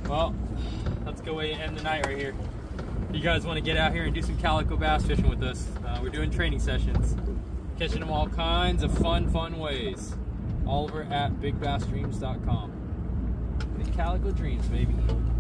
Well, let's go away and end the night right here. If you guys want to get out here and do some calico bass fishing with us, we're doing training sessions, catching them all kinds of fun ways. All over at bigbassdreams.com. Big Calico Dreams, baby.